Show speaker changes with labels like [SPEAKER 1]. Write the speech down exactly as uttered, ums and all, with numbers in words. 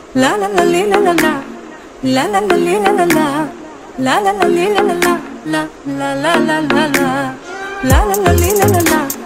[SPEAKER 1] La la la li, la la la. La la la li, la la la. La la la li, la la la. La la la la la la. La la la li, la la la.